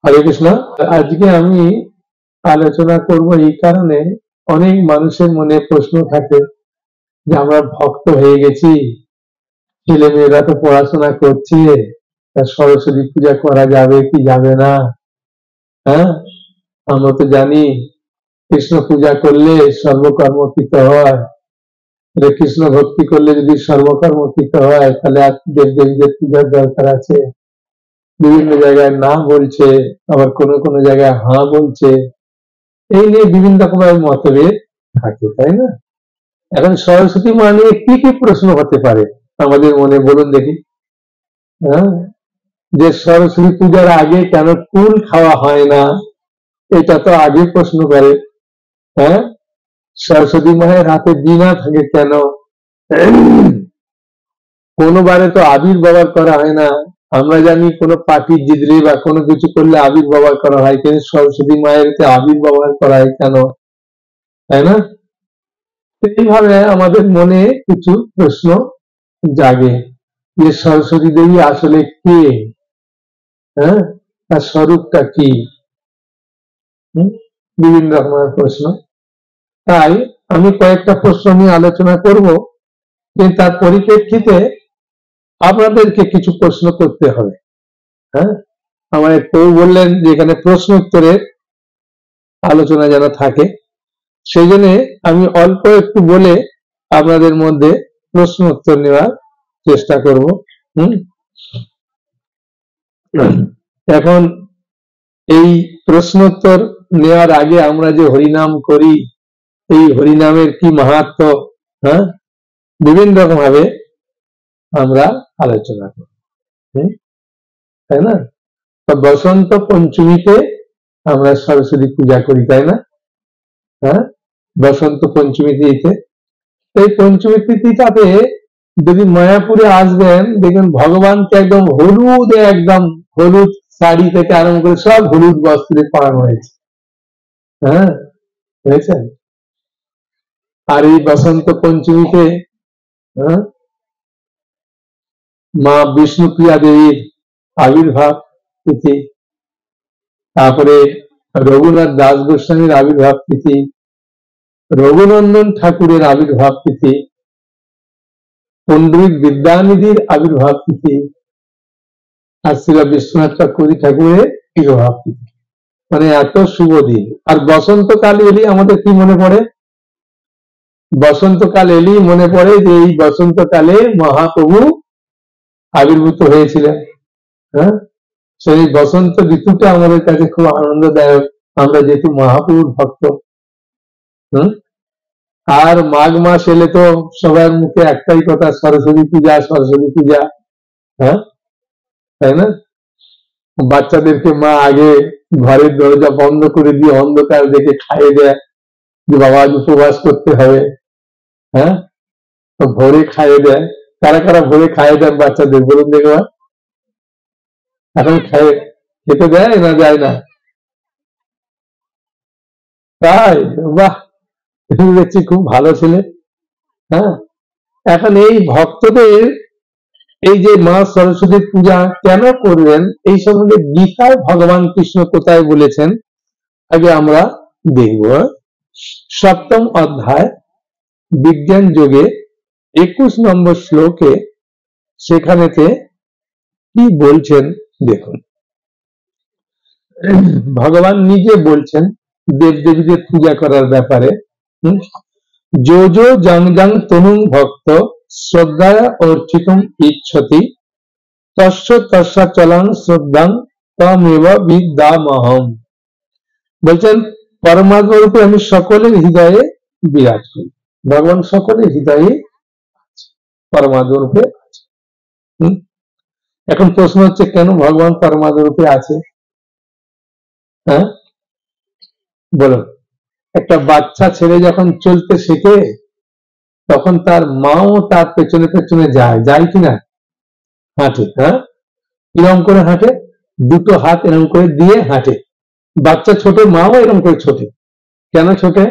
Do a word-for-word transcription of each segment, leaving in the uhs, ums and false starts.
হরে কৃষ্ণ। আজকে আমি আলোচনা করব এই কারণে, অনেক মানুষের মনে প্রশ্ন থাকে যে আমরা ভক্ত হয়ে গেছি, ছেলে মেয়েরা তো পড়াশোনা করছে, তা সরস্বতী পূজা করা যাবে কি যাবে না। হ্যাঁ, আমরা তো জানি কৃষ্ণ পূজা করলে সর্বকর্মকৃত হয়, কৃষ্ণ ভক্তি করলে যদি সর্বকর্মকৃত হয় তাহলে আর দেব দেবীদের পূজার দরকার আছে। বিভিন্ন জায়গায় না বলছে, আবার কোনো কোনো জায়গায় হ্যাঁ বলছে। এই নিয়ে বিভিন্ন রকমের মতভেদ থাকে, তাই না? এখন সরস্বতী মা নিয়ে কি কি প্রশ্ন হতে পারে আমাদের মনে, বলুন দেখি। হ্যাঁ, যে সরস্বতী পূজার আগে কেন কুল খাওয়া হয় না, এটা তো আগে প্রশ্ন করে। হ্যাঁ, সরস্বতী মায়ের হাতে বীণা থাকে কেন, কোনো বারে তো আবির ব্যবহার করা হয় না। আমরা জানি কোনো পার্টি জিতলে বা কোনো কিছু করলে আবির ব্যবহার করা হয়, কিন্তু সরস্বতী মায়ের আবির ব্যবহার করা হয় কেন, তাই না? এইভাবে আমাদের মনে কিছু প্রশ্ন জাগে যে সরস্বতী দেবী আসলে কে, হ্যাঁ, তার স্বরূপটা কি, বিভিন্ন রকমের প্রশ্ন। তাই আমি কয়েকটা প্রশ্ন নিয়ে আলোচনা করব, কিন্তু তার পরিপ্রেক্ষিতে আপনাদেরকে কিছু প্রশ্ন করতে হবে। হ্যাঁ, আমার কেউ বললেন যে এখানে প্রশ্ন উত্তরের আলোচনা যেন থাকে, সেই জন্য আমি অল্প একটু বলে আপনাদের মধ্যে প্রশ্ন উত্তর নেওয়ার চেষ্টা করব। হম এখন এই প্রশ্ন উত্তর নেওয়ার আগে আমরা যে হরিনাম করি, এই হরিনামের কি মাহাত্ম্য, হ্যাঁ, বিভিন্ন রকম ভাবে আমরা আলোচনা করি, তাই না? বসন্ত পঞ্চমীতে আমরা সরস্বতী পূজা করি, তাই না? হ্যাঁ, বসন্ত পঞ্চমী তিথিতে, এই পঞ্চমী তিথিটাতে যদি মায়াপুরে আসবেন, দেখবেন ভগবানকে একদম হলুদ, একদম হলুদ শাড়ি থেকে আরম্ভ করে সব হলুদ বস্ত্রে পরানো হয়েছে। হ্যাঁ, হয়েছে। আর এই বসন্ত পঞ্চমীতে হ্যাঁ, মা বিষ্ণুপ্রিয়া দেবীর আবির্ভাব তিথি, তারপরে রঘুনাথ দাস গোস্বামীর আবির্ভাব তিথি, রঘুনন্দন ঠাকুরের আবির্ভাব তিথি, পণ্ডিত বিদ্যানিধির আবির্ভাব তিথি, আর শ্রী বিশ্বনাথ ঠাকুরী ঠাকুরের আবির্ভাব তিথি। মানে এত শুভ দিন। আর বসন্তকাল এলেই আমাদের কি মনে পড়ে? বসন্তকাল এলেই মনে পড়ে যে এই বসন্তকালে মহাপ্রভু আবির্ভূত হয়েছিলেন। হ্যাঁ, সেই বসন্ত ঋতুটা আমাদের কাছে খুব আনন্দদায়ক, আমরা যেহেতু মহাপ্রভুর ভক্ত। হম আর মাঘ মাস এলে তো সবার মুখে একটাই কথা, সরস্বতী পূজা, সরস্বতী পূজা। হ্যাঁ, তাই না? বাচ্চাদেরকে মা আগে ঘরের দরজা বন্ধ করে দিয়ে অন্ধকার দেখে খাইয়ে দেয় যে বাবা আজ উপবাস করতে হবে। হ্যাঁ, তো ভোরে খাইয়ে দেয়। কারা কারা ভোরে খাইয়ে দেন বাচ্চাদের, বলুন দেখবা। এখন খাইয়ে খেতে দেয় না যায় না? তাই? বাহ, দেখছি খুব ভালো ছেলে। হ্যাঁ, এখন এই ভক্তদের এই যে মা সরস্বতীর পূজা কেন করবেন, এই সম্বন্ধে গীতায় ভগবান কৃষ্ণ কোথায় বলেছেন আগে আমরা দেখব। সপ্তম অধ্যায় বিজ্ঞান যোগে একুশ নম্বর শ্লোকে সেখানেতে কি বলছেন দেখুন। ভগবান নিজে বলছেন দেবদেবীদের পূজা করার ব্যাপারে। যো যো জং জং তনুং ভক্ত শ্রদ্ধায় অর্চিতুম ইচ্ছতি তস্য তস্যাচলং শ্রদ্ধাং তমেব বিদ্যামহম। বলছেন পরমাত্মা রূপে আমি সকলের হৃদয়ে বিরাজ করি। ভগবান সকলের হৃদয়ে পরমাত্মা রূপে আছে। এখন প্রশ্ন হচ্ছে কেন ভগবান পরমাত্মা রূপে আছে? হ্যাঁ, বলুন। একটা বাচ্চা ছেলে যখন চলতে শেখে তখন তার মাও তার পেছনে পেছনে যায়, যায় কিনা? হাঁটে। হ্যাঁ, এরকম করে হাঁটে, দুটো হাত এরকম করে দিয়ে হাঁটে। বাচ্চা ছোট, মাও এরকম করে ছোটে। কেন ছোটে?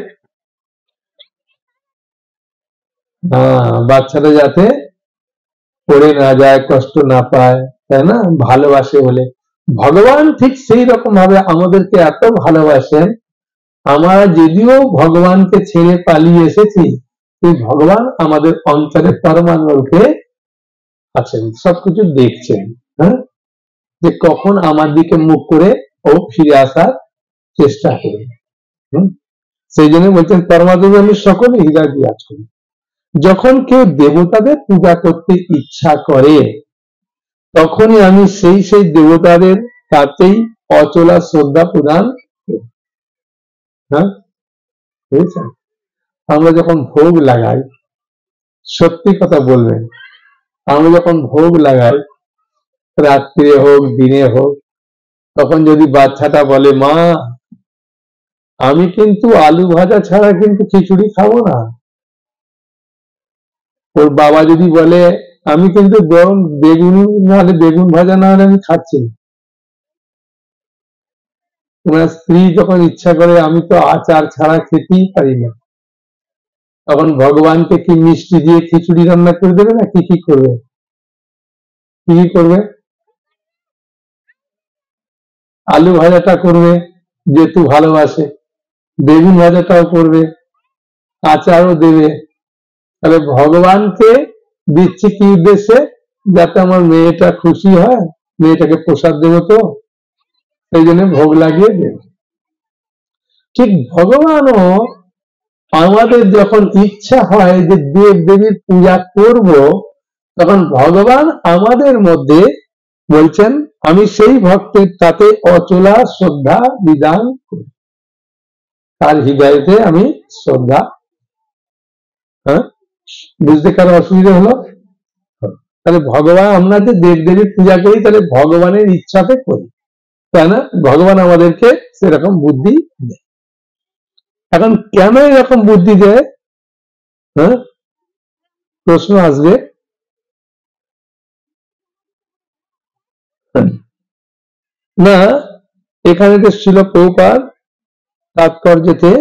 হ্যাঁ, বাচ্চাটা যাতে পড়ে না যায়, কষ্ট না পায়, তাই না? ভালোবাসে বলে। ভগবান ঠিক সেই রকম ভাবে আমাদেরকে এত ভালোবাসেন, আমরা যদিও ভগবানকে ছেড়ে পালিয়ে এসেছি, সেই ভগবান আমাদের অন্তরে পরমানন্দকে আছেন, সবকিছু দেখছেন। হ্যাঁ, যে কখন আমার দিকে মুখ করে ও ফিরে আসার চেষ্টা করে। হম সেই জন্য বলছেন পরমাদেব আমি সকলে হৃদয় বিরাজ করি। যখন কেউ দেবতাদের পূজা করতে ইচ্ছা করে, তখনই আমি সেই সেই দেবতাদের কাছেই অচলা শ্রদ্ধা প্রদান করি। হ্যাঁ, বুঝেছেন? আমরা যখন ভোগ লাগাই, সত্যি কথা বলবেন, আমরা যখন ভোগ লাগাই, রাত্রে হোক দিনে হোক, তখন যদি বাচ্চাটা বলে মা আমি কিন্তু আলু ভাজা ছাড়া কিন্তু খিচুড়ি খাবো না, ওর বাবা যদি বলে আমি কিন্তু গরম বেগুন নাহলে বেগুন ভাজা না হলে আমি খাচ্ছি না, ওনার স্ত্রী যখন ইচ্ছা করে আমি তো আচার ছাড়া খেতেই পারি না, তখন ভগবানকে কি মিষ্টি দিয়ে খিচুড়ি রান্না করে দেবে না কি কি করবে? কি কি করবে? আলু ভাজাটা করবে যেহেতু ভালোবাসে, বেগুন ভাজাটাও করবে, আচারও দেবে। তাহলে ভগবানকে দিচ্ছি কি উদ্দেশ্যে? যাতে আমার মেয়েটা খুশি হয়, মেয়েটাকে প্রসাদ দেবো, তো সেই জন্য ভোগ লাগিয়ে দেবে। ঠিক ভগবানও আমাদের যখন ইচ্ছা হয় যে দেব দেবীর পূজা করব, তখন ভগবান আমাদের মধ্যে বলছেন আমি সেই ভক্তের তাতে অচলা শ্রদ্ধা বিধান করি, তার হৃদয়তে আমি শ্রদ্ধা। হ্যাঁ, বুঝতে কারো অসুবিধা হলো? তাহলে ভগবান আমরা যে দেব দেবীর পূজা করি, তাহলে ভগবানের ইচ্ছাতে করি, তাই না? ভগবান আমাদেরকে সেরকম বুদ্ধি দেয়। এখন কেন এরকম বুদ্ধি দেয়? হ্যাঁ, প্রশ্ন আসবে। না, এখানে তো ছিল প্রভুপাদ তাৎপর্যতে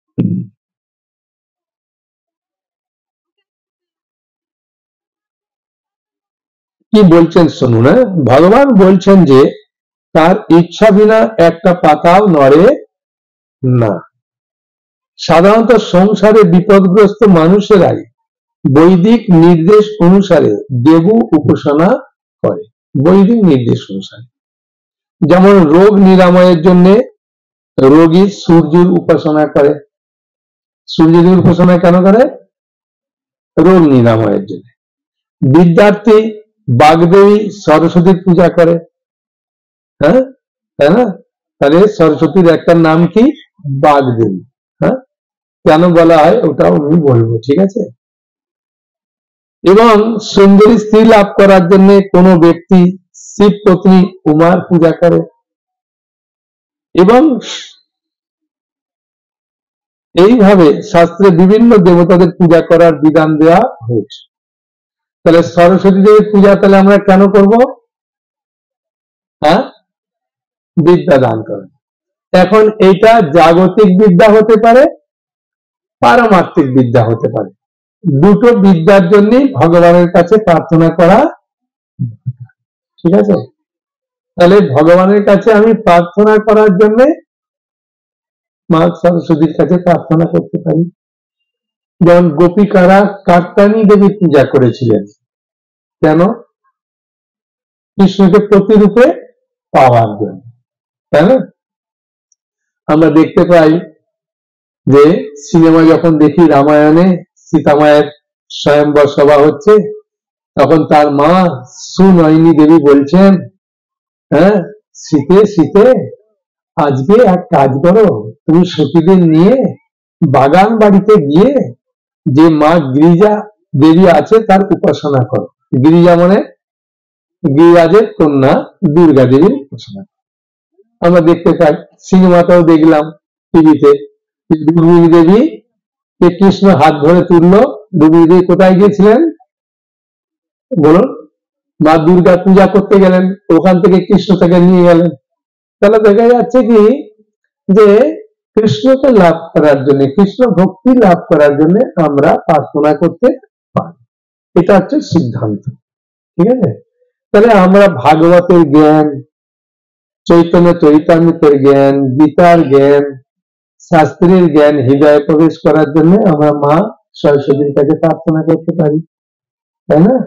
কি বলছেন শুনুন। হ্যাঁ, ভগবান বলছেন যে তার ইচ্ছা বিনা একটা পাতাও নড়ে না। সাধারণত সংসারে বিপদগ্রস্ত মানুষেরাই বৈদিক নির্দেশ অনুসারে দেব উপাসনা করে, বৈদিক নির্দেশ অনুসারে। যেমন রোগ নিরাময়ের জন্য রোগী সূর্যের উপাসনা করে। সূর্যের উপাসনা কেন করে? রোগ নিরাময়ের জন্য। বিদ্যার্থী বাগদেবী সরস্বতীর পূজা করে। হ্যাঁ, তাই না? তাহলে সরস্বতীর একটা নাম কি? বাগদেবী। হ্যাঁ, কেন বলা হয় ওটাও আমি বলবো, ঠিক আছে? এবং সুন্দরী স্ত্রী লাভ করার জন্য কোনো ব্যক্তি শিব পত্নী উমার পূজা করে। এবং এইভাবে শাস্ত্রে বিভিন্ন দেবতাদের পূজা করার বিধান দেওয়া হয়েছে। তাহলে সরস্বতী দেবীর পূজা তাহলে আমরা কেন করব? হ্যাঁ, বিদ্যা দান করে। এখন এটা জাগতিক বিদ্যা হতে পারে, পারমার্থিক বিদ্যা হতে পারে। দুটো বিদ্যার জন্যই ভগবানের কাছে প্রার্থনা করা, ঠিক আছে? তাহলে ভগবানের কাছে আমি প্রার্থনা করার জন্য মা সরস্বতীর কাছে প্রার্থনা করতে পারি। যেমন গোপিকারা কাত্যায়নী দেবীর পূজা করেছিলেন, কেন? কৃষ্ণকে প্রতিরূপে পাওয়ার জন্য, তাই না? আমরা দেখতে পাই যে সিনেমা যখন দেখি রামায়ণে সীতামায়ের স্বয়ংবর সভা হচ্ছে, তখন তার মা সুনয়নী দেবী বলছেন, হ্যাঁ, শীতে শীতে আজকে এক কাজ করো, তুমি সতীদের নিয়ে বাগান বাড়িতে গিয়ে যে মা গিরিজা দেবী আছে তার উপাসনা করো। গিরিজা মানে গিরিরাজের কন্যা দুর্গা দেবীর উপাসনা। আমরা দেখতে পাই, সিনেমাটাও দেখলাম টিভিতে, দুর্গা দেবী কে কৃষ্ণ হাত ধরে তুললো। দুর্গা দেবী কোথায় গিয়েছিলেন বলুন? মা দুর্গা পূজা করতে গেলেন, ওখান থেকে কৃষ্ণ তাকে নিয়ে গেলেন। তাহলে দেখা যাচ্ছে কি যে কৃষ্ণকে লাভ করার জন্য, কৃষ্ণ ভক্তি লাভ করার জন্য আমরা প্রার্থনা করতে পারি, এটা হচ্ছে সিদ্ধান্ত, ঠিক আছে? তাহলে আমরা ভাগবতের জ্ঞান, চৈতন্য চরিতামৃতের জ্ঞান, গীতার জ্ঞান, শাস্ত্রের জ্ঞান হৃদয়ে প্রবেশ করার জন্য আমরা মা সরস্বতীর কাছে প্রার্থনা করতে পারি, তাই না?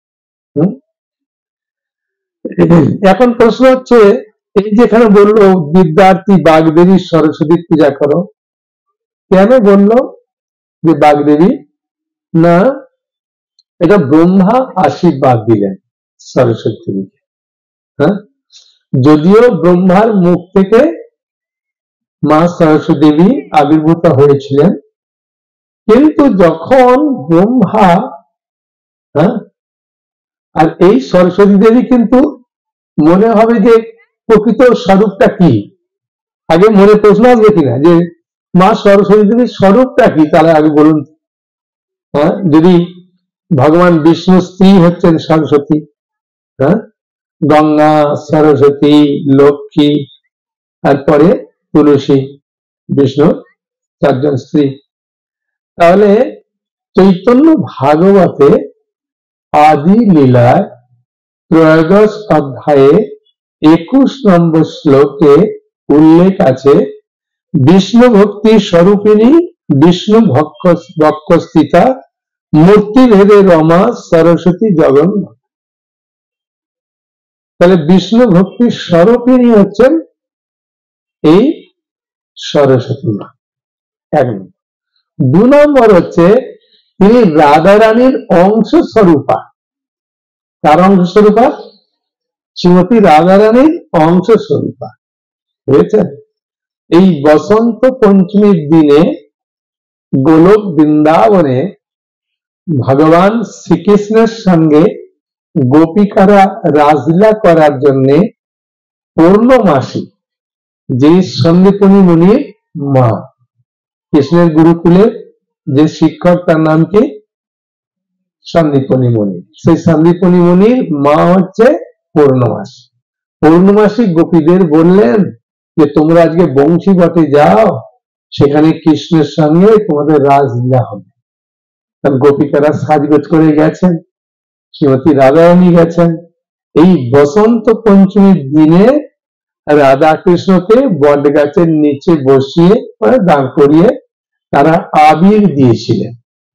এখন প্রশ্ন হচ্ছে, এই যেখানে বললো বিদ্যার্থী বাগদেবী সরস্বতীর পূজা করো, কেন বললো যে বাগদেবী? না, এটা ব্রহ্মা আশীর্বাদ দিলেন সরস্বতী দেবীকে। হ্যাঁ, যদিও ব্রহ্মার মুখ থেকে মা সরস্বতী দেবী আবির্ভূত হয়েছিলেন, কিন্তু যখন ব্রহ্মা, হ্যাঁ, আর এই সরস্বতী দেবী কিন্তু মনে হবে যে প্রকৃত স্বরূপটা কি, আগে মনে প্রশ্ন আসবে কিনা যে মা সরস্বতী দেবীর স্বরূপটা কি, তাহলে আগে বলুন। হ্যাঁ, যদি ভগবান বিষ্ণু স্ত্রী হচ্ছেন সরস্বতী, হ্যাঁ, গঙ্গা, সরস্বতী, লক্ষ্মী, তারপরে তুলসী, বিষ্ণু চারজন স্ত্রী, তাহলে চৈতন্য ভাগবতে আদি লীলায় ত্রয়োদশ অধ্যায়ে একুশ নম্বর শ্লোকে উল্লেখ আছে, বিষ্ণু ভক্তি স্বরূপিণী বিষ্ণু ভক্তস্থিতা মূর্তি ভেদে রমা সরস্বতী জগন্নাথ। তাহলে বিষ্ণু ভক্তির স্বরূপিণী হচ্ছেন এই সরস্বতী মা, এক নম্বর। দু নম্বর হচ্ছে তিনি রাধারানীর অংশ স্বরূপা। তার অংশ স্বরূপা শ্রীমতী রাধারানীর অংশ স্বরূপা হয়েছে। এই বসন্ত পঞ্চমীর দিনে গোলক বৃন্দাবনে ভগবান শ্রীকৃষ্ণের সঙ্গে গোপিকারা রাসলীলা করার জন্য পূর্ণমাসী যিনি সন্দীপনী মুনির মা, কৃষ্ণের গুরুকুলের যে শিক্ষক তার নাম কি? সন্দীপনী মুনি। সেই সন্দীপনী মুনির মা হচ্ছে পূর্ণমাসী। পূর্ণমাসী গোপীদের বললেন যে তোমরা আজকে বংশী বটে যাও, সেখানে কৃষ্ণের সঙ্গে তোমাদের রাসলীলা হবে। গোপিকারা সাজগোজ করে গেছেন, শ্রীমতী রাধারানী গেছেন। এই বসন্ত পঞ্চমীর দিনে রাধা কৃষ্ণকে বট গাছের নিচে বসিয়ে দাঁড় করিয়ে তারা আবির দিয়েছিলেন।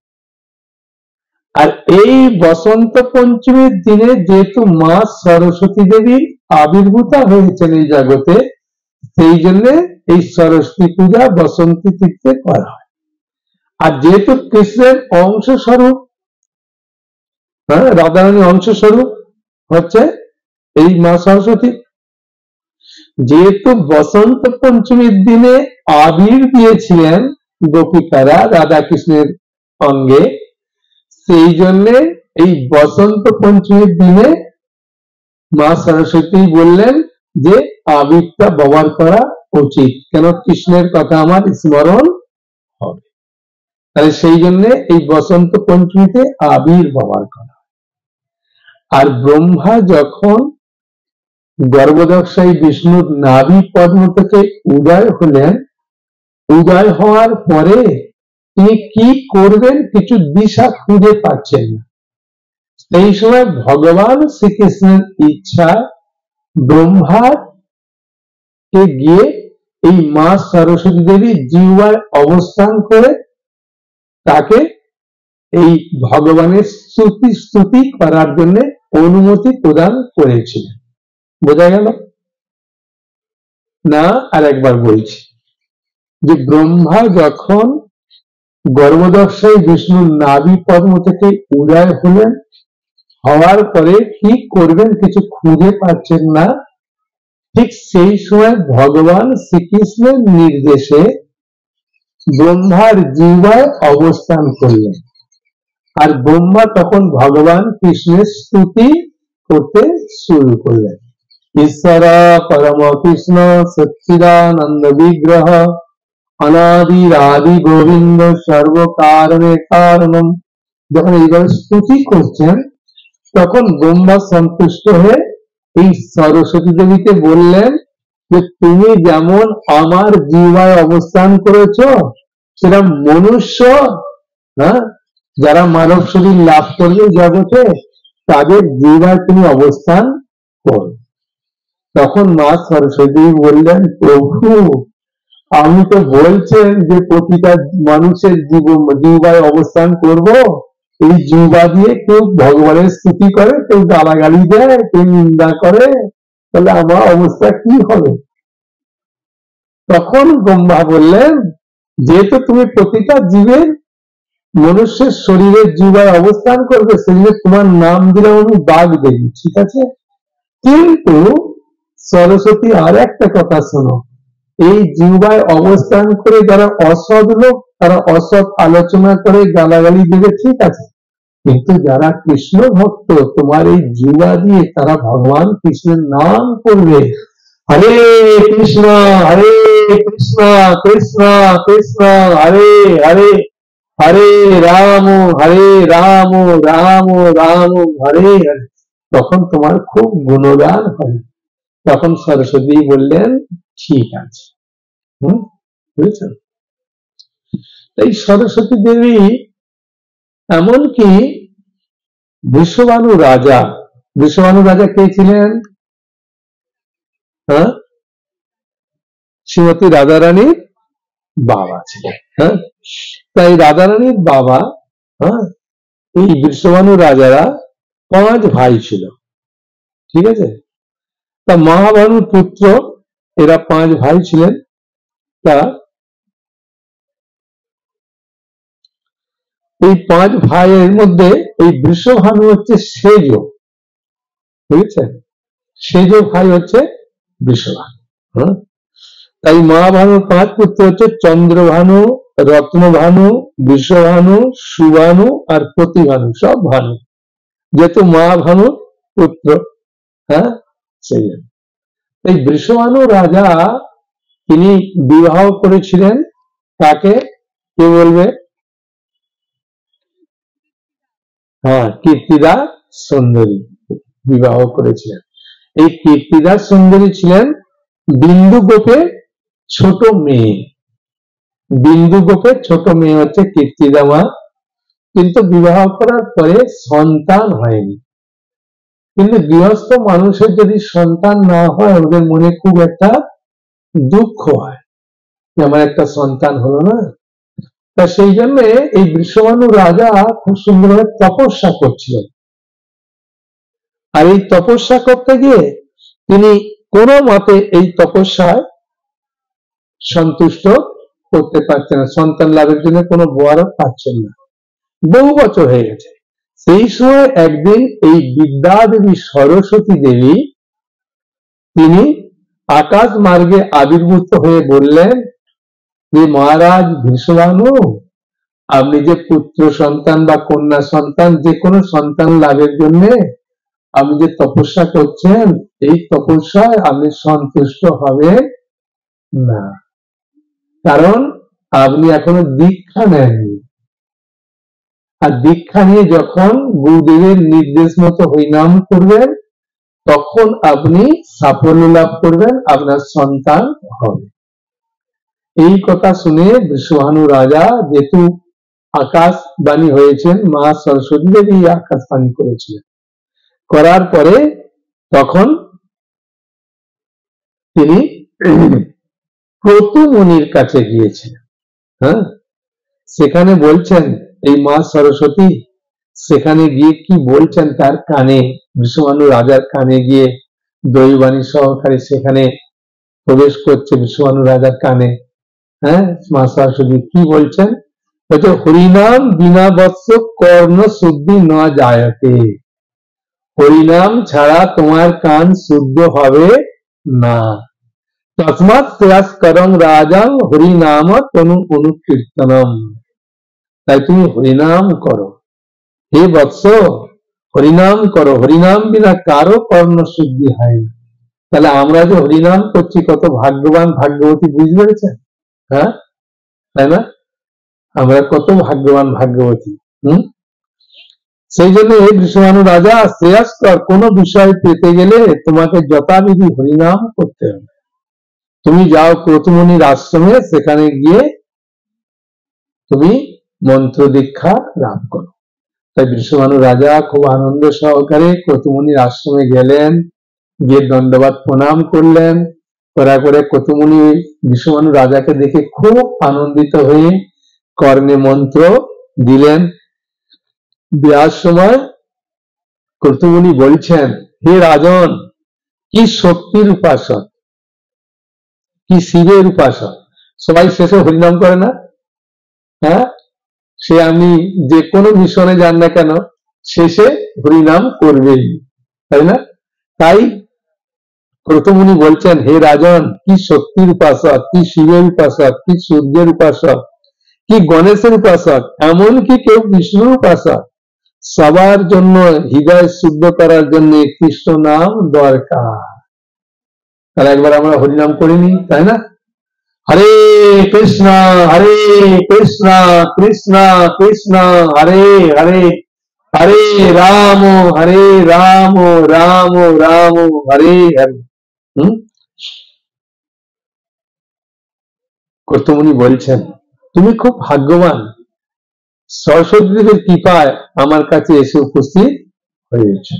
আর এই বসন্ত পঞ্চমীর দিনে যেহেতু মা সরস্বতী দেবীর আবির্ভূত হয়েছেন এই জগতে, সেই জন্য এই সরস্বতী পূজা বসন্ত তিথিতে করা হয়। আর যেহেতু কৃষ্ণের অংশ স্বরূপ, হ্যাঁ, রাধারানীর অংশ স্বরূপ হচ্ছে এই মা সরস্বতী, যেহেতু বসন্ত পঞ্চমীর দিনে আবির দিয়েছিলেন গোপিকারা রাধা কৃষ্ণের অঙ্গে, সেই জন্যে এই বসন্ত পঞ্চমীর দিনে মা সরস্বতী বললেন যে আবিরটা ব্যবহার করা উচিত, কেন কৃষ্ণের কথা আমার স্মরণ হবে। তাহলে সেই জন্য এই বসন্ত পঞ্চমীতে আবির ব্যবহার করা। আর ব্রহ্মা যখন গর্ভদশায় বিষ্ণুর নাভি পদ্ম থেকে উদয় হলেন, উদয় হওয়ার পরে তিনি কি করবেন কিছু দিশা খুঁজে পাচ্ছেন না। সেই সময় ভগবান শ্রীকৃষ্ণের ইচ্ছা ব্রহ্মা কে গিয়ে এই মা সরস্বতী দেবী জিহ্বায় অবস্থান করে তাকে এই ভগবানের স্তুতি স্তুতি করার জন্য অনুমতি প্রদান করেছিলেন। বোঝা গেল না? আর একবার বলছি যে ব্রহ্মা যখন গর্ভদশায় বিষ্ণুর নাভি পদ্ম থেকে উদয় হলেন, হওয়ার পরে কি করবেন কিছু খুঁজে পাচ্ছেন না, ঠিক সেই সময় ভগবান শ্রীকৃষ্ণের নির্দেশে ব্রহ্মার জিহ্বায় অবস্থান করলেন। আর ব্রহ্মা তখন ভগবান কৃষ্ণের স্তুতি করতে শুরু করলেন। ঈশ্বর পরম কৃষ্ণ সচ্চিদানন্দ বিগ্রহ অনাদি আদি গোবিন্দ সর্বকারণে কারণম, যখন এইভাবে স্তুতি করছেন তখন ব্রহ্মা সন্তুষ্ট হয়ে এই সরস্বতী দেবীকে বললেন যে তুমি যেমন আমার জিহ্বায় অবস্থান করেছো, সেটা মনুষ্য, হ্যাঁ, যারা মানব শরীর লাভ করবে জগতে তাদের জিহ্বায় তুমি অবস্থান করো। তখন মা সরস্বতী বললেন, প্রভু আমি তো বলছেন যে প্রতিটা মানুষের জীবন জিহ্বায় অবস্থান করব, এই জিহ্বা দিয়ে কেউ ভগবানের স্তুতি করে, কেউ গালাগালি দেয়, কেউ নিন্দা করে, তাহলে আমার অবস্থা কি হবে? তখন ব্রহ্মা বললেন, যেহেতু তুমি প্রতিটা জীবের মনুষ্যের শরীরের জিহ্বায় অবস্থান করবে, সেজন্য তোমার নাম দিলাম আমি বাঘ দেবী, ঠিক আছে? কিন্তু সরস্বতী আর একটা কথা শোনো, এই জিহ্বায় অবস্থান করে যারা অসৎ লোক, তারা অসৎ আলোচনা করে গালাগালি দেবে, ঠিক আছে, কিন্তু যারা কৃষ্ণ ভক্ত তোমার এই জিহ্বা দিয়ে তারা ভগবান কৃষ্ণের নাম করবে, হরে কৃষ্ণ হরে কৃষ্ণ কৃষ্ণ কৃষ্ণ হরে হরে, হরে রাম হরে রাম রাম রাম হরে হরে, তখন তোমার খুব গুণগান হবে। তখন সরস্বতী বললেন, ঠিক আছে। হম বুঝেছেন? এই সরস্বতী দেবী এমনকি বৃষভানু রাজা, বৃষভানু রাজা কে ছিলেন? হ্যাঁ, শ্রীমতী রাধারানীর বাবা ছিলেন। হ্যাঁ, তাই রাধারানীর বাবা, হ্যাঁ, এই বৃষভানু রাজারা পাঁচ ভাই ছিল, ঠিক আছে? তা মহাভানুর পুত্র এরা পাঁচ ভাই ছিলেন। তা এই পাঁচ ভাইয়ের মধ্যে এই বৃষভানু হচ্ছে সেজ, বুঝেছেন? সেজ ভাই হচ্ছে বৃষভানু। হ্যাঁ, তাই মহাভানুর পাঁচ পুত্র হচ্ছে চন্দ্রভানু, রত্নভানু, বৃষভানু, সুভানু আর প্রতিভানু, সব ভানু, যেহেতু মহাভানু পুত্র। হ্যাঁ, সেই জন্য এই বৃষভানু রাজা তিনি বিবাহ করেছিলেন তাকে, কে বলবে? হ্যাঁ, কীর্তিদা সুন্দরী বিবাহ করেছিলেন। এই কীর্তিদা সুন্দরী ছিলেন বিন্দু গোপের ছোট মেয়ে। বিন্দু গোপের ছোট মেয়ে হচ্ছে কীর্তিদা মা, কিন্তু বিবাহ করার পরে সন্তান হয়নি। কিন্তু গৃহস্থ মানুষের যদি সন্তান না হয়, ওদের মনে খুব একটা দুঃখ হয় যে আমার একটা সন্তান হলো না। তা সেই জন্য এই বৃষভানু রাজা খুব সুন্দরভাবে তপস্যা করছিলেন, আর এই তপস্যা করতে গিয়ে তিনি কোনো মতে এই তপস্যায় সন্তুষ্ট করতে পারছেন না, সন্তান লাভের জন্য কোনো বরও পাচ্ছেন না, বহু বছর হয়ে গেছে। সেই সময় একদিন এই বিদ্যা দেবী সরস্বতী দেবী তিনি আকাশ মার্গে আবির্ভূত হয়ে বললেন যে মহারাজ বৃষভানু, আপনি যে পুত্র সন্তান বা কন্যা সন্তান যে কোনো সন্তান লাভের জন্য আপনি যে তপস্যা করছেন, এই তপস্যায় আপনি সন্তুষ্ট হবেন না, কারণ আপনি এখনো দীক্ষা নেননি। আর দীক্ষা নিয়ে যখন গুরুদেবের নির্দেশ মতো হরিনাম করবেন, তখন আপনি সাফল্য লাভ করবেন, আপনার সন্তান হবে। এই কথা শুনে বৃষভানু রাজা, যেহেতু আকাশবাণী হয়েছেন, মা সরস্বতী দেবী আকাশবাণী করেছিলেন, করার পরে তখন তিনি ক্রতু মুনির কাছে গিয়েছিলেন। হ্যাঁ, সেখানে বলছেন এই মা সরস্বতী, সেখানে গিয়ে কি বলছেন তার কানে, বৃষভানু রাজার কানে গিয়ে দৈবাণী সহকারে সেখানে প্রবেশ করছে বৃষভানু রাজার কানে। হ্যাঁ, মা সরস্বতী কি বলছেন? বলছে হরিনাম বিনা বৎস কর্ণ শুদ্ধি না যায়তে, হরিনাম ছাড়া তোমার কান শুদ্ধ হবে না, তসমাৎ শ্রেয়াস করং রাজাং হরিনাম তনু অনুকীর্তনম, তাই তুমি হরিনাম করো হে বৎস, হরিনাম করো, হরিনাম বিনা কারো কর্ণ শুদ্ধি হয় না। তাহলে আমরা যে হরিনাম করছি কত ভাগ্যবান ভাগ্যবতী, বুঝতে পেরেছেন? হ্যাঁ, তাই না? আমরা কত ভাগ্যবান ভাগ্যবতী। হম সেই জন্য এই বৃষভানু রাজা শ্রেয়াস্কর কোন বিষয় পেতে গেলে তোমাকে যথাবিধি হরিনাম করতে হবে। তুমি যাও ক্রতুমুনির আশ্রমে, সেখানে গিয়ে তুমি মন্ত্র দীক্ষা লাভ করো। তাই বৃষভানু রাজা খুব আনন্দ সহকারে ক্রতুমুনির আশ্রমে গেলেন, গিয়ে দণ্ডবাদ প্রণাম করলেন, করা করে কতুমুনি বিশ্বমানু রাজাকে দেখে খুব আনন্দিত হয়ে কর্ণে মন্ত্র দিলেন। দেওয়ার সময় কতুমুনি বলছেন, হে রাজন, কি শক্তির উপাসক, কি শিবের উপাসক। সবাই শেষে হরিনাম করে না? হ্যাঁ, সে আমি যে কোনো মিশনে যান না কেন শেষে হরিনাম করবেই, তাই না? তাই কতুমুনি বলছেন, হে রাজন, কি শক্তির উপাসক, কি শিবের উপাসক, কি সূর্যের উপাসক, কি গণেশের উপাসক, এমনকি কেউ বিষ্ণুর উপাসক। সবার জন্য হৃদয় শুদ্ধ করার জন্য কৃষ্ণ নাম দরকার। তাহলে একবার আমরা হরিনাম করিনি, তাই না? হরে কৃষ্ণ হরে কৃষ্ণ কৃষ্ণ কৃষ্ণ হরে হরে, হরে রাম হরে রাম রাম রাম হরে হরে। হম কর্তমুনি বলছেন, তুমি খুব ভাগ্যবান, সরস্বতী দেবীর কৃপায় আমার কাছে এসে উপস্থিত হয়েছে।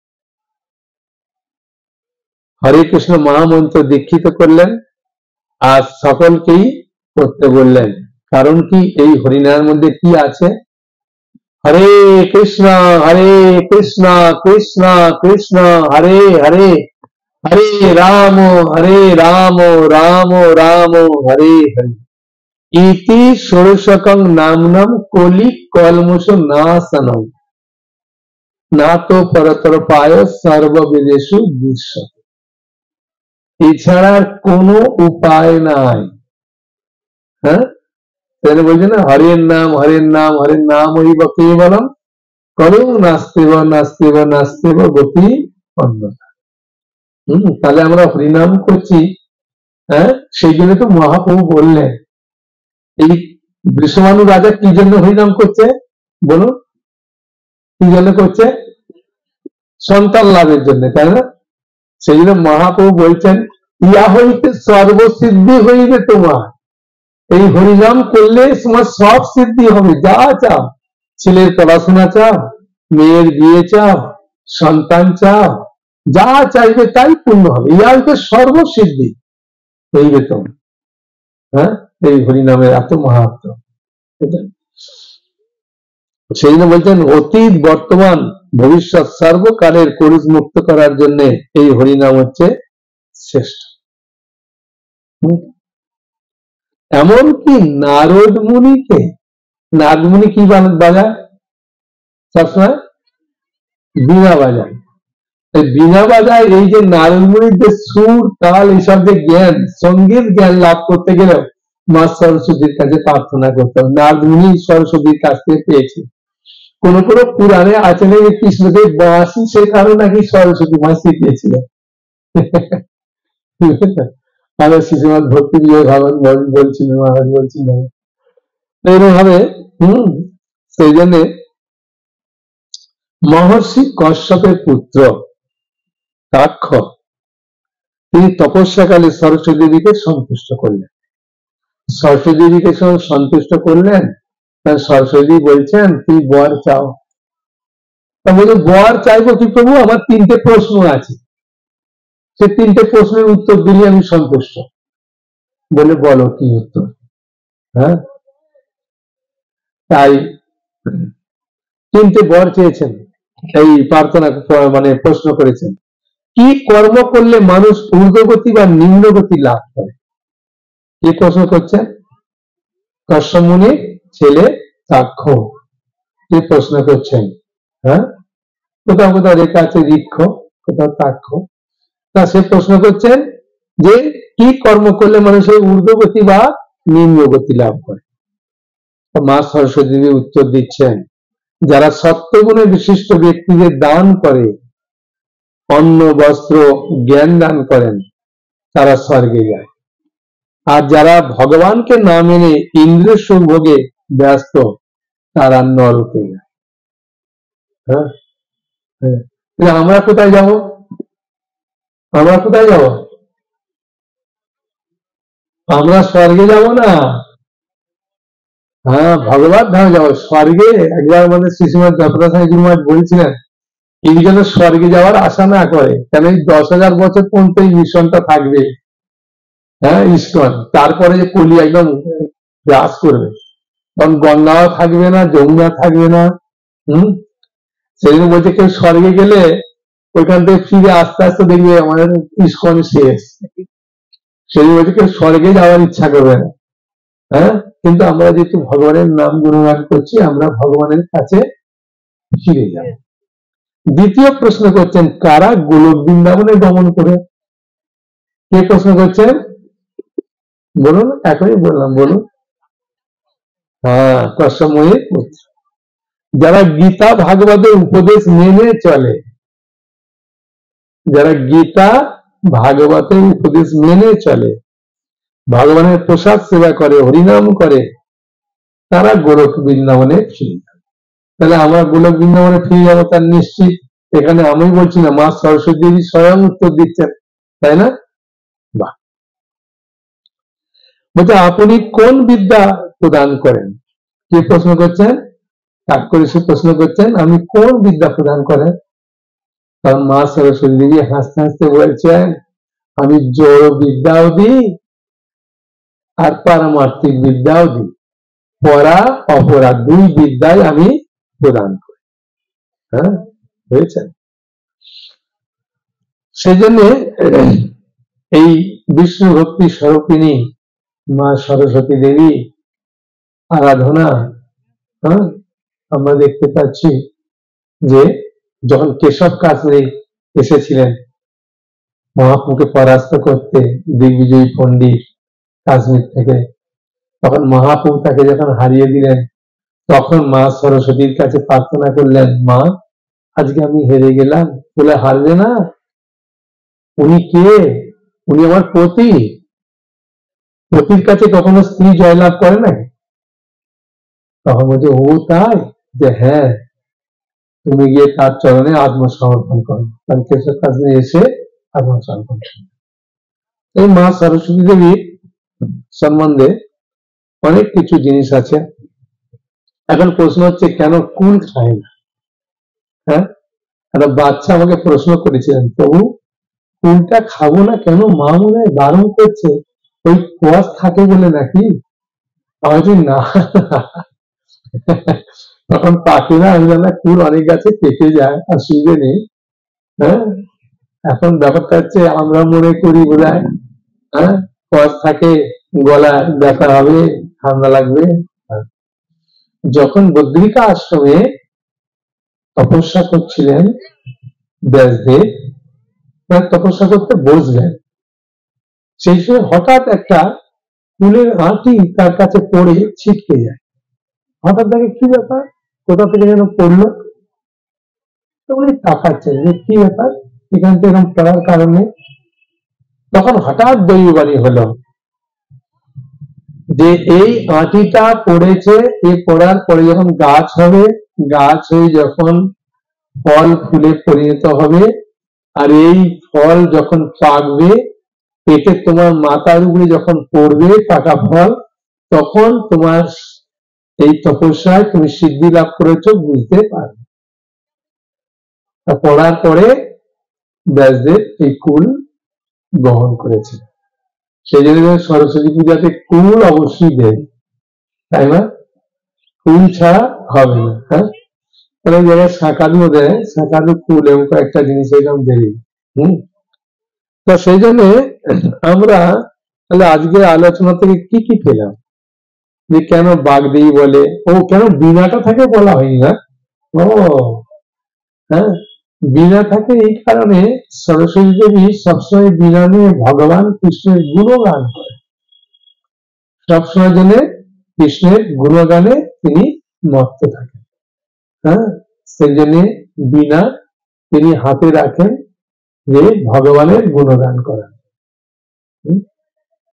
হরে কৃষ্ণ মহামন্ত্র দীক্ষিত করলেন আর সকলকেই করতে বললেন। কারণ কি, এই হরিনামের মধ্যে কি আছে? হরে কৃষ্ণ হরে কৃষ্ণ কৃষ্ণ কৃষ্ণ হরে হরে, হরে রাম হরে রাম রাম রাম হরে হরে। ইতি ষোড়শকং নামনম কলি কলমুষ নাশনম না তো পরতর পায় সর্ববিদেশু দৃশ্যতে। এছাড়া কোনো উপায় নাই। হ্যাঁ, বলছে না, হরের নাম হরের নাম হরের নাম ওই বা কেবলম করো নাস্তেব নাস্তেব নাস্তেব গতি অন্যথা। হম তাহলে আমরা হরিনাম করছি, হ্যাঁ, সেই জন্য তো মহাপ্রভু বললেন। এই বিশ্বমানু রাজা কি জন্য হরিনাম করছে বলুন? কি জন্য করছে? সন্তান লাভের জন্য, তাই না? সেই জন্য মহাপ্রভু বলছেন, ইয়া হইতে সর্বসিদ্ধি হইবে তোমার। এই হরিনাম করলে তোমার সব সিদ্ধি হবে, যা চাও। ছেলের পড়াশোনা চাও, মেয়ের বিয়ে চাও, সন্তান চাও, যা চাইবে তাই পূর্ণ হবে। ইয়া হইতে সর্বসিদ্ধি হইবে তোমার। হ্যাঁ, এই হরিনামের এত মাহাত্ম। সেই জন্য বলছেন, অতীত বর্তমান ভবিষ্যৎ সর্বকালের করিজ মুক্ত করার জন্য এই হরিনাম হচ্ছে শ্রেষ্ঠ। এমনকি নারদ মুনিকে, নারদ মুনি কি বাজায়? সবসময় বীণা বাজায়। বীণা বাজায়। এই যে নারদ মুনির যে সুর তাল এইসব যে জ্ঞান, সঙ্গীত জ্ঞান লাভ করতে গেলে মা সরস্বতীর কাছে প্রার্থনা করতে হবে। নারদ মুনি সরস্বতীর কাছ থেকে পেয়েছে। কোন কোন পুরাণে আছে নাকি কৃষ্ণকে বাঁশি শেখানো নাকি সরস্বতী মা শিখিয়েছিল। আমার শিশুনাথ ভক্তি বিজয় ভাগবত বলছিলেন, মহারাজ বলছিলেন এরকম ভাবে। হম সেই জন্য মহর্ষি কশ্যপের পুত্র তাক্ষ, তিনি তপস্যাকালে সরস্বতী দেবীকে সন্তুষ্ট করলেন। সরস্বতী দেবীকে সন্তুষ্ট করলেন, সরস্বতী বলছেন তুই বর চাও। তা বলছে, বর চাইবো কি প্রভু, আমার তিনটে প্রশ্ন আছে, সে তিনটে প্রশ্নের উত্তর দিলে আমি সন্তুষ্ট। বলে, বলো কি উত্তর? হ্যাঁ, তাই তিনটে বর চেয়েছেন, এই প্রার্থনা মানে প্রশ্ন করেছেন। কি কর্ম করলে মানুষ ঊর্ধ্বগতি বা নিম্নগতি লাভ করে? কি প্রশ্ন করছেন? কশ্যপ মুনির ছেলে তাক্ষ কি প্রশ্ন করছেন। হ্যাঁ, কোথাও কোথাও রেখা আছে ঋক্ষ, কোথাও তাক্ষ। তা সে প্রশ্ন করছেন যে কি কর্ম করলে মানুষের ঊর্ধ্বগতি বা নিম্নগতি লাভ করে? মা সরস্বতী দেবী উত্তর দিচ্ছেন, যারা সত্যগুণে বিশিষ্ট ব্যক্তিদের দান করে, অন্ন বস্ত্র জ্ঞান দান করেন, তারা স্বর্গে যায়। আর যারা ভগবানকে না মেনে ইন্দ্রিয় সুখ ভোগে ব্যস্ত, তারা নরকে যায়। হ্যাঁ, আমরা কোথায় যাব? আমরা কোথায় যাব? আমরা স্বর্গে যাব না, হ্যাঁ, ভগবত ধামে যাবো। স্বর্গে একবার আমাদের শ্রীশ্রীমৎ যশোদা সাই গুরু মহারাজ বলছিলেন, কেউ যেন স্বর্গে যাওয়ার আশা না করে, কেন এই দশ হাজার বছর পর্যন্ত এই মিশনটা থাকবে, হ্যাঁ ইস্কন, তারপরে যে কলি একদম গ্রাস করবে, তখন গঙ্গাও থাকবে না, যমুনা থাকবে না। হম সেই জন্য বলছে কেউ স্বর্গে গেলে ওইখান থেকে ফিরে আস্তে আস্তে দেখবে আমাদের ইস্কন শেষ। সেই বলছে কেউ স্বর্গে যাওয়ার ইচ্ছা করবে না, হ্যাঁ, কিন্তু আমরা যেহেতু ভগবানের নাম গুণগান করছি, আমরা ভগবানের কাছে ফিরে যাব। দ্বিতীয় প্রশ্ন করছেন, কারা গোলক বৃন্দাবনে গমন করে? কে প্রশ্ন করছেন বলুন, এখনই বললাম, বলুন। হ্যাঁ, কষ্টময়ী পুত্র। যারা গীতা ভাগবতের উপদেশ মেনে চলে, যারা গীতা ভাগবতের উপদেশ মেনে চলে, ভগবানের প্রসাদ সেবা করে, হরিনাম করে, তারা গোলক বৃন্দাবনে ফিরে যাবে। তাহলে আমরা গোলক বৃন্দাবনে ফিরে যাবো তার নিশ্চিত, এখানে আমি বলছি না, মা সরস্বতী দেবী স্বয়ং উত্তর দিচ্ছেন, তাই না? বাহ। বলছে আপনি কোন বিদ্যা প্রদান করেন? কি প্রশ্ন করছেন? কাকরিষি প্রশ্ন করছেন, আমি কোন বিদ্যা প্রদান করেন? কারণ মা সরস্বতী দেবী হাসতে হাসতে বলছেন, আমি জড় বিদ্যাও দিই আর পারমার্থিক বিদ্যাও দিই, পরা অপরা দুই বিদ্যায় আমি প্রদান করি। হ্যাঁ, বুঝেছেন? সেই জন্য এই বিষ্ণু ভক্তি স্বরূপিণী মা সরস্বতী দেবী আরাধনা, হ্যাঁ, আমরা দেখতে পাচ্ছি যে যখন কেশব কাসরি এসেছিলেন মহাপ্রভুকে পরাস্ত করতে, দিগ্বিজয়ী পণ্ডিত কাশ্মীর থেকে, তখন মহাপ্রভু তাকে যখন হারিয়ে দিলেন, তখন মা সরস্বতীর কাছে প্রার্থনা করলেন, মা আজকে আমি হেরে গেলাম। বলে, হারবে না, উনি কে? উনি আমার পতি। পতির কাছে কখনো স্ত্রী জয়লাভ করে না? তখন বলছে, ও তাই? যে হ্যাঁ, তুমি গিয়ে তার চরণে আত্মসমর্পণ করো। কারণ কেশব কাছে এসে আত্মসমর্পণ করো। এই মা সরস্বতী দেবীর সম্বন্ধে অনেক কিছু জিনিস আছে। এখন প্রশ্ন হচ্ছে, কেন কুল খায় না? হ্যাঁ, একটা বাচ্চা আমাকে প্রশ্ন করেছিলেন, প্রভু কুলটা খাবো না কেন? মা মনে হয় বারণ করছে, ওই কোয়াশ থাকে বলে নাকি? আমি না, তখন পাকে না, আমি জানা কুল অনেক গাছে পেকে যায়, অসুবিধে নেই। হ্যাঁ, এখন ব্যাপারটা হচ্ছে আমরা মনে করি বোধহয় হ্যাঁ কোয়াশ থাকে, গলা ব্যথা হবে, ঠান্ডা লাগবে। যখন বদ্রিকা আশ্রমে তপস্যা করছিলেন ব্যাসদেব, তপস্যা করতে বসবেন, সেই সময় হঠাৎ একটা ফুলের আঁটি তার কাছে পড়ে ছিটকে যায়। হঠাৎ দেখে কি ব্যাপার, কোথা থেকে যেন পড়লো, উনি তাকাচ্ছেন যে কি ব্যাপার, এখান থেকে এরকম পড়ার কারণে। তখন হঠাৎ দৈববাণী হলো যে এই আঁটিটা পড়েছে, এই পড়ার পরে যখন গাছ হবে, গাছ হয়ে যখন ফল ফুলে পরিণত হবে, আর এই ফল যখন পাকবে, পেটে তোমার মাথার উপরে যখন পড়বে পাকা ফল, তখন তোমার এই তপস্যায় তুমি সিদ্ধি লাভ করেছো বুঝতে পারবে। পড়ার পরে ব্যাসদেব এই কুল গ্রহণ করেছে। সেই জন্য সরস্বতী পূজাতে কুল অবশ্যই দেয়, তাই না? কুল ছাড়া হবে না। হ্যাঁ, অনেক জায়গায় শাঁকালুও দেয়, শাঁকালু কুল এবং কয়েকটা জিনিস এরকম দেয়। হম তো সেই জন্য আমরা তাহলে আজকের আলোচনা থেকে কি কি পেলাম? যে কেন বাগদেবী বলে, ও কেন বীণাটা থাকে বলা হয়নি না? ও হ্যাঁ, বীণা থাকে এই কারণে, সরস্বতী দেবী সবসময় বীণা নিয়ে ভগবান কৃষ্ণের গুণগান করে, সবসময় জন্য কৃষ্ণের গুণগানে তিনি মত্ত থাকেন। হ্যাঁ, সেই জন্য বীণা তিনি হাতে রাখেন যে ভগবানের গুণগান করেন।